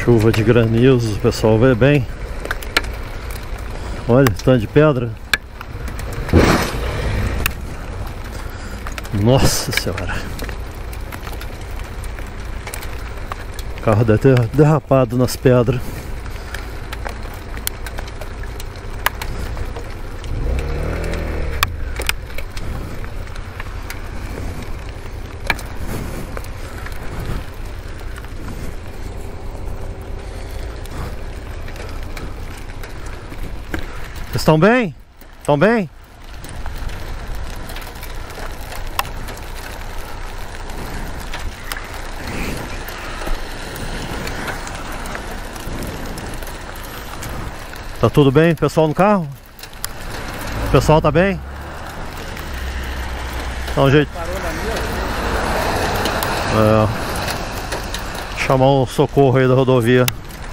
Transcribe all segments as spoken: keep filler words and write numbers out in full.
Chuva de granizo, o pessoal vê bem. Olha, tanto de pedra. Nossa senhora. O carro deve ter derrapado nas pedras. Estão bem? Estão bem? Tá tudo bem, pessoal no carro? O pessoal tá bem? Dá um jeito. É. Chamar um socorro aí da rodovia.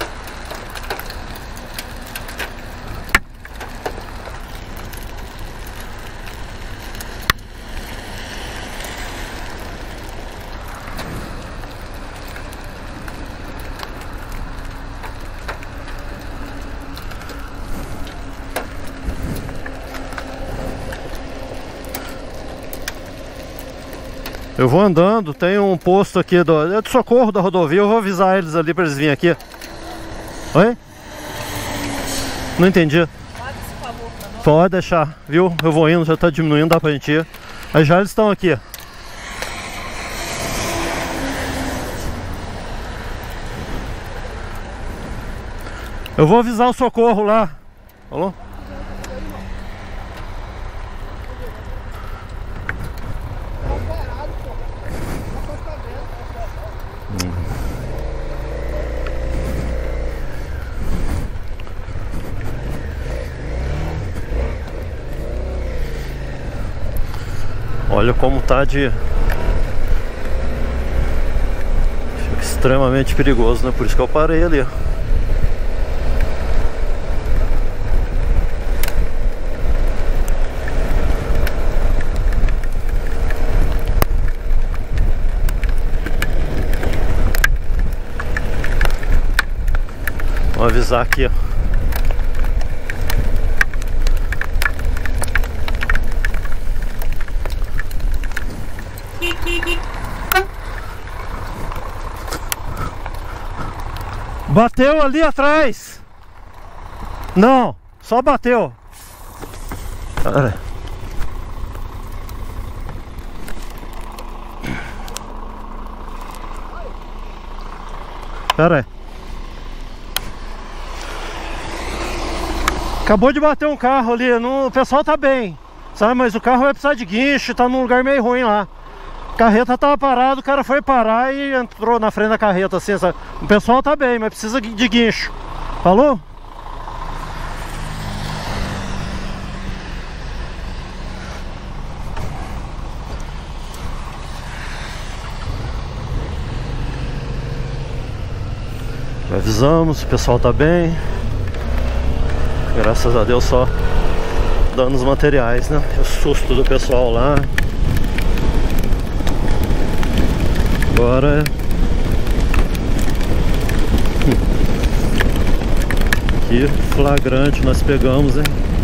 Eu vou andando, tem um posto aqui do, é do socorro da rodovia, eu vou avisar eles ali para eles virem aqui. Oi? Não entendi. Pode deixar, viu? Eu vou indo, já tá diminuindo, dá pra gente ir. Aí já eles estão aqui. Eu vou avisar o socorro lá. Falou? Olha como tá de... Fica extremamente perigoso, né? Por isso que eu parei ali. Vou avisar aqui, ó. Bateu ali atrás. Não, só bateu. Pera aí. Pera aí. Acabou de bater um carro ali. No... O pessoal tá bem, sabe? Mas o carro vai precisar de guincho. Tá num lugar meio ruim lá. A carreta tava parada, o cara foi parar e entrou na frente da carreta assim, sabe? O pessoal tá bem, mas precisa de guincho. Falou? Avisamos, o pessoal tá bem. Graças a Deus, só danos materiais, né? O susto do pessoal lá. Agora que flagrante nós pegamos, hein?